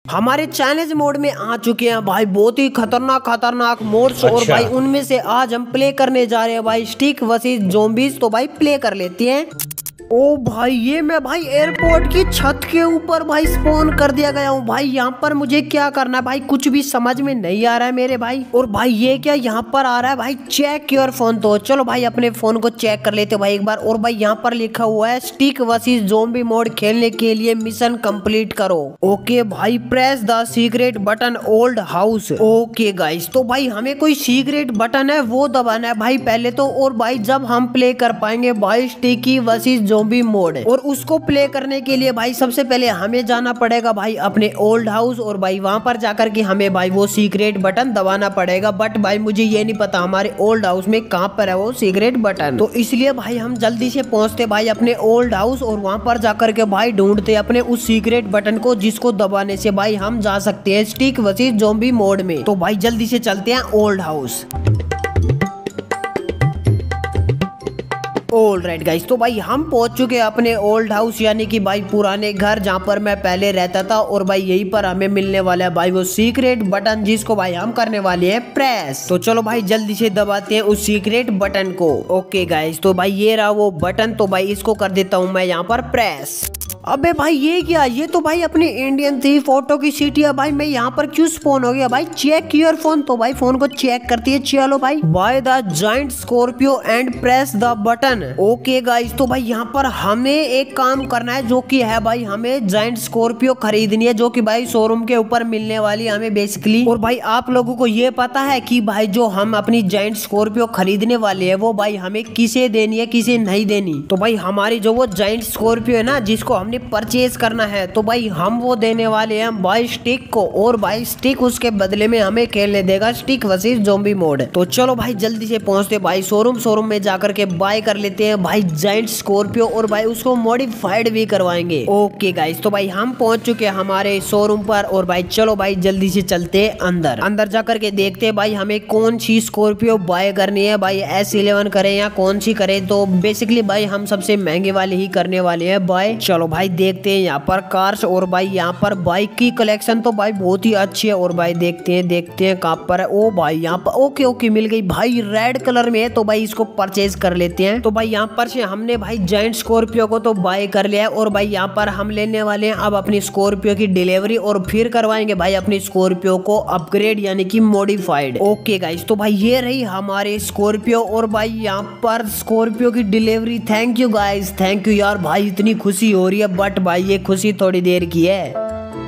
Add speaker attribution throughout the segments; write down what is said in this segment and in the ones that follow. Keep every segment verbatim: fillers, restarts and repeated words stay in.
Speaker 1: हमारे challenge mode में आ चुके हैं भाई बहुत ही खतरनाक खतरनाक मोड्स।
Speaker 2: अच्छा।
Speaker 1: और भाई उनमें से आज हम प्ले करने जा रहे हैं भाई स्टिक वर्सेस ज़ॉम्बीज। तो भाई प्ले कर लेते हैं। ओ भाई ये मैं भाई एयरपोर्ट की छत के ऊपर भाई स्पॉन कर दिया गया हूँ भाई। यहाँ पर मुझे क्या करना है भाई कुछ भी समझ में नहीं आ रहा है मेरे भाई। और भाई ये क्या यहाँ पर आ रहा है भाई चेक योर फोन। तो चलो भाई अपने फोन को चेक कर लेते भाई एक बार। और भाई यहाँ पर लिखा हुआ है स्टिक वर्सेस ज़ॉम्बी मोड खेलने के लिए मिशन कंप्लीट करो। ओके भाई press the secret button old house. Okay guys तो भाई हमें कोई सीक्रेट बटन है वो दबाना है भाई पहले तो। और भाई जब हम प्ले कर पाएंगे भाई स्टिकी वर्सेस ज़ॉम्बी मोड। और उसको प्ले करने के लिए भाई सबसे पहले हमें जाना पड़ेगा भाई अपने ओल्ड हाउस। और भाई वहां पर जाकर के हमें भाई वो सीक्रेट बटन दबाना पड़ेगा। बट भाई मुझे ये नहीं पता हमारे ओल्ड हाउस में कहां पर है वो सीक्रेट बटन। तो इसलिए भाई हम जल्दी से पहुंचते भाई अपने ओल्ड हाउस। और वहां पर जाकर के भाई ढूंढते अपने उस सीक्रेट बटन को जिसको दबाने से भाई हम जा सकते हैं स्टिक वर्सेस ज़ॉम्बी मोड में। तो भाई जल्दी से चलते हैं old house. All right guys तो भाई हम पहुंच चुके हैं अपने ओल्ड हाउस यानी कि भाई पुराने घर जहां पर मैं पहले रहता था। और भाई यहीं पर हमें मिलने वाला है भाई वो सीक्रेट बटन जिसको भाई हम करने वाले हैं प्रेस। तो चलो भाई जल्दी से दबाते हैं उस सीक्रेट बटन को। ओके गाइस तो भाई ये रहा वो बटन। तो भाई इसको कर देता हूं मैं यहाँ पर प्रेस। अबे भाई ये क्या, ये तो भाई अपनी इंडियन थी फोटो की सीटी है भाई। मैं यहाँ पर क्यों स्पॉन हो गया भाई। Check your phone. तो भाई फोन को चेक करती है। चलो भाई buy the giant Scorpio and press the button. Okay guys तो भाई यहाँ पर हमें एक काम करना है जो कि है भाई हमें जायंट स्कॉर्पियो खरीदनी है जो कि भाई शोरूम के ऊपर मिलने वाली है हमें बेसिकली। और भाई आप लोगों को ये पता है कि भाई जो हम अपनी जायंट स्कॉर्पियो खरीदने वाले है वो भाई हमें किसे देनी है किसे नहीं देनी। तो भाई हमारी जो वो जायंट स्कॉर्पियो है ना जिसको हमने परचेज करना है तो भाई हम वो देने वाले हैं भाई स्टिक को। और भाई स्टिक उसके बदले में हमें खेलने देगा स्टिक वर्सेस ज़ॉम्बी मोड। तो चलो भाई जल्दी से पहुंचते भाई शोरूम। शोरूम में जाकर के बाय कर लेते हैं भाई जायंट स्कॉर्पियो। और भाई उसको मॉडिफाइड भी करवाएंगे। ओके गाइस तो भाई हम पहुंच चुके हैं हमारे शोरूम पर। और भाई चलो भाई जल्दी से चलते हैं अंदर। अंदर जाकर के देखते हैं भाई हमें कौन सी स्कॉर्पियो बाय करनी है भाई एस इलेवन करें या कौन सी करें। तो बेसिकली भाई हम सबसे महंगे वाले ही करने वाले हैं बाय। चलो भाई देखते हैं यहाँ पर कार्स। और भाई यहाँ पर बाइक की कलेक्शन तो भाई बहुत ही अच्छी है। और भाई देखते हैं देखते हैं कहाँ पर है। ओ भाई यहाँ पर ओके ओके मिल गई भाई रेड कलर में है। तो भाई इसको परचेज कर लेते हैं। तो भाई यहाँ पर से हमने भाई जायंट स्कॉर्पियो को तो बाय कर लिया है। और भाई यहाँ पर हम लेने वाले हैं अब अपनी स्कॉर्पियो की डिलीवरी। और फिर करवाएंगे भाई अपनी स्कॉर्पियो को अपग्रेड यानी कि मॉडिफाइड। ओके गाइस तो भाई ये रही हमारे स्कॉर्पियो। और भाई यहाँ पर स्कॉर्पियो की delivery. Thank you guys thank you यार भाई इतनी खुशी हो रही है। बट भाई ये खुशी थोड़ी देर की है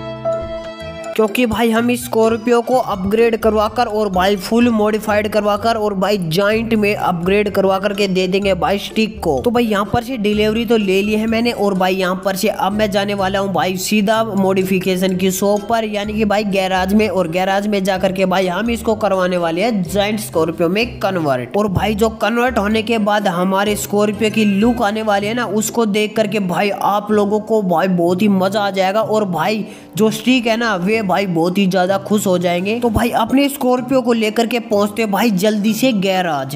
Speaker 1: क्योंकि भाई हम इस स्कॉर्पियो को अपग्रेड करवाकर और भाई फुल मॉडिफाइड करवाकर और भाई जायंट में अपग्रेड करवा करके दे देंगे भाई स्टिक को। तो भाई यहाँ पर से डिलीवरी तो ले ली है मैंने। और भाई यहाँ पर से अब मैं जाने वाला हूँ भाई सीधा मॉडिफिकेशन की शॉप पर यानी कि भाई गैराज में। और गैराज में जाकर के भाई हम इसको करवाने वाले हैं जायंट स्कॉर्पियो में कन्वर्ट। और भाई जो कन्वर्ट होने के बाद हमारे स्कॉर्पियो की लुक आने वाली है ना उसको देख करके भाई आप लोगों को भाई बहुत ही मजा आ जाएगा। और भाई जो स्टिक है ना वे भाई बहुत ही ज्यादा खुश हो जाएंगे। तो भाई अपने स्कॉर्पियो को लेकर के पहुंचते भाई जल्दी से गैराज।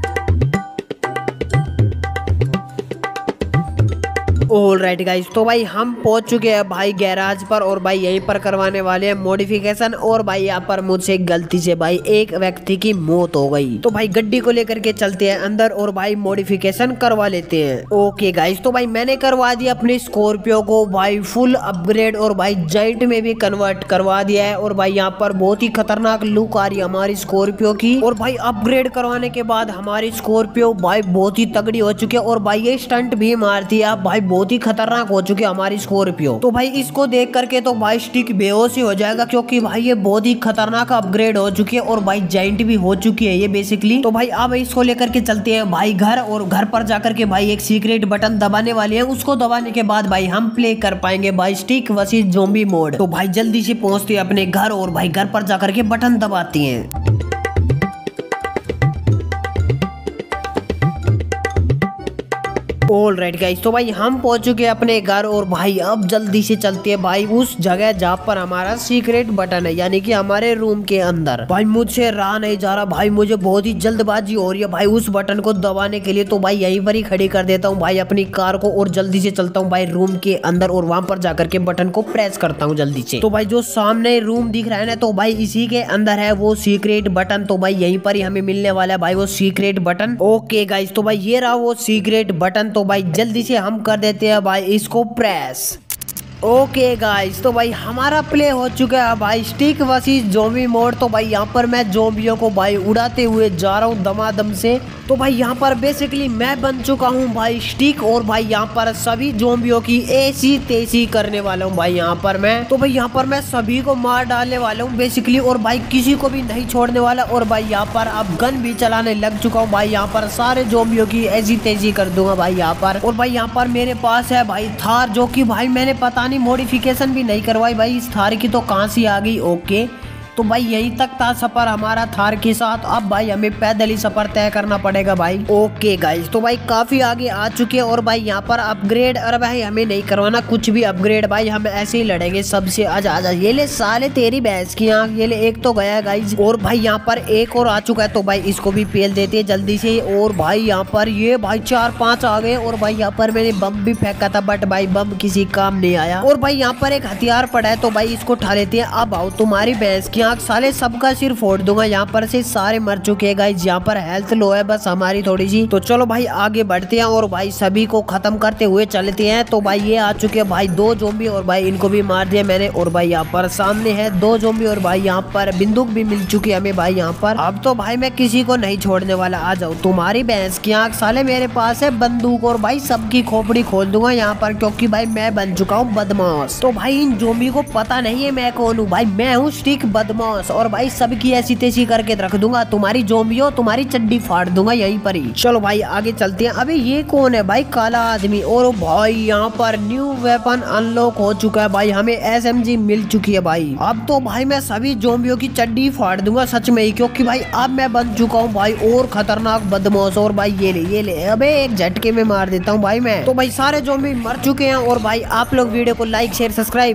Speaker 1: ऑल राइट गाइस तो भाई हम पहुंच चुके हैं भाई गैराज पर। और भाई यहीं पर करवाने वाले हैं मॉडिफिकेशन। और भाई यहाँ पर मुझसे गलती से भाई एक व्यक्ति की मौत हो गई। तो भाई गड्डी को लेकर के चलते हैं अंदर और भाई मॉडिफिकेशन करवा लेते हैं। ओके गाइस तो भाई मैंने करवा दिया अपने स्कॉर्पियो को भाई फुल अपग्रेड। और भाई जायंट में भी कन्वर्ट करवा दिया है। और भाई यहाँ पर बहुत ही खतरनाक लुक आ रही है हमारी स्कॉर्पियो की। और भाई अपग्रेड करवाने के बाद हमारी स्कॉर्पियो भाई बहुत ही तगड़ी हो चुकी है। और भाई ये स्टंट भी मारती है भाई बहुत ही खतरनाक हो चुकी है हमारी स्कॉर्पियो। तो भाई इसको देख करके तो भाई स्टिक बेहोश ही हो जाएगा क्योंकि भाई ये बहुत ही खतरनाक अपग्रेड हो चुकी है। और भाई जायंट भी हो चुकी है ये बेसिकली। तो भाई अब इसको लेकर के चलते हैं भाई घर। और घर पर जाकर के भाई एक सीक्रेट बटन दबाने वाले हैं। उसको दबाने के बाद भाई हम प्ले कर पाएंगे भाई स्टिक वर्सेस ज़ॉम्बी मोड। तो भाई जल्दी से पहुंचते हैं अपने घर। और भाई घर पर जाकर के बटन दबाते हैं। ऑलराइट गाइस, तो भाई हम पहुंच चुके हैं अपने घर और भाई अब जल्दी से चलते हैं भाई उस जगह जहाँ पर हमारा सीक्रेट बटन है, यानी कि हमारे रूम के अंदर। भाई मुझसे रहा नहीं जा रहा भाई, मुझे बहुत ही जल्दबाजी हो रही है भाई उस बटन को दबाने के लिए। तो भाई यहीं पर ही खड़ी कर देता हूँ भाई अपनी कार को और जल्दी से चलता हूँ भाई रूम के अंदर और वहां पर जाकर के बटन को प्रेस करता हूँ जल्दी से। तो भाई जो सामने रूम दिख रहा है ना, तो भाई इसी के अंदर है वो सीक्रेट बटन। तो भाई यहीं पर ही हमें मिलने वाला है भाई वो सीक्रेट बटन। ओके गाइस, तो भाई ये रहा वो सीक्रेट बटन। तो भाई जल्दी से हम कर देते हैं भाई इसको प्रेस। ओके गाइस, तो भाई हमारा प्ले हो चुका है भाई स्टिक वर्सेस ज़ॉम्बी मोड। तो भाई यहाँ पर मैं ज़ॉम्बियों को भाई उड़ाते हुए जा रहा हूँ दमादम से। तो भाई यहाँ पर बेसिकली मैं बन चुका हूँ भाई स्टिक और भाई यहाँ पर सभी ज़ॉम्बियों की ऐसी तेजी करने वाला हूँ भाई यहाँ पर मैं। तो भाई यहाँ पर मैं सभी को मार डालने वाला हूँ बेसिकली और भाई किसी को भी नहीं छोड़ने वाला। और भाई यहाँ पर अब गन भी चलाने लग चुका हूँ भाई, यहाँ पर सारे ज़ॉम्बियों की ऐसी तेजी कर दूंगा भाई यहाँ पर। और भाई यहाँ पर मेरे पास है भाई थार, जो कि भाई मैंने पता मॉडिफिकेशन भी नहीं करवाई भाई इस थार की, तो कहां से आ गई। ओके, तो भाई यहीं तक था सफर हमारा थार के साथ। अब भाई हमें पैदल ही सफर तय करना पड़ेगा भाई। ओके गाइस, तो भाई काफी आगे आ चुके हैं और भाई यहाँ पर अपग्रेड, अरे भाई हमें नहीं करवाना कुछ भी अपग्रेड भाई, हम ऐसे ही लड़ेंगे सबसे। आजा आजा, ये ले साले तेरी भैंस की आंख, ये ले एक तो गया गाइस। और भाई यहाँ पर एक और आ चुका है, तो भाई इसको भी पेल देते हैं जल्दी से। और भाई यहाँ पर ये भाई चार पांच आ गए और भाई यहाँ पर मैंने बम भी फेंका था बट भाई बम किसी काम नहीं आया। और भाई यहाँ पर एक हथियार पड़ा है, तो भाई इसको उठा लेते हैं। अब आओ तुम्हारी भैंस की आंख, साले सबका सिर फोड़ दूंगा। यहाँ पर से सारे मर चुके हैं गाइस, यहाँ पर हेल्थ लो है बस हमारी थोड़ी सी। तो चलो भाई आगे बढ़ते हैं और भाई सभी को खत्म करते हुए चलते हैं। तो भाई ये आ चुके हैं भाई दो ज़ॉम्बी और भाई इनको भी मार दिया मैंने। और भाई यहाँ पर सामने है दो ज़ॉम्बी और भाई यहाँ पर बंदूक भी मिल चुकी है हमें भाई यहाँ पर। अब तो भाई मैं किसी को नहीं छोड़ने वाला, आ जाओ तुम्हारी भैंस की आंख, साले मेरे पास है बंदूक और भाई सबकी खोपड़ी खोल दूंगा यहाँ पर, क्योंकि भाई मैं बन चुका हूँ बदमाश। तो भाई इन ज़ॉम्बी को पता नहीं है मैं कौन हूँ भाई, मैं हूँ स्टिक बदमाश और भाई सबकी ऐसी तेजी करके रख दूंगा। तुम्हारी ज़ॉम्बियों तुम्हारी चड्डी फाड़ दूंगा यहीं पर ही। चलो भाई आगे चलते हैं। अबे ये कौन है भाई, काला आदमी। और भाई यहाँ पर न्यू वेपन अनलॉक हो चुका है भाई, हमें एस एम जी मिल चुकी है भाई। अब तो भाई मैं सभी ज़ॉम्बियों की चड्डी फाड़ दूंगा सच में ही, क्योंकि भाई अब मैं बन चुका हूँ भाई और खतरनाक बदमाश। और भाई ये ले ये ले, अबे एक झटके में मार देता हूँ भाई मैं। तो भाई सारे ज़ॉम्बी मर चुके हैं और भाई आप लोग वीडियो को लाइक शेयर सब्सक्राइब